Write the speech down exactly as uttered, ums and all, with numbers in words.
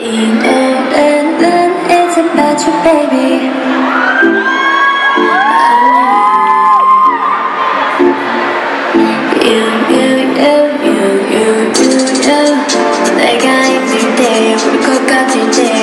이 노래는 It's about you baby. You, you, you, you, you, you, you. 내가 있을 때 울 것 같을 때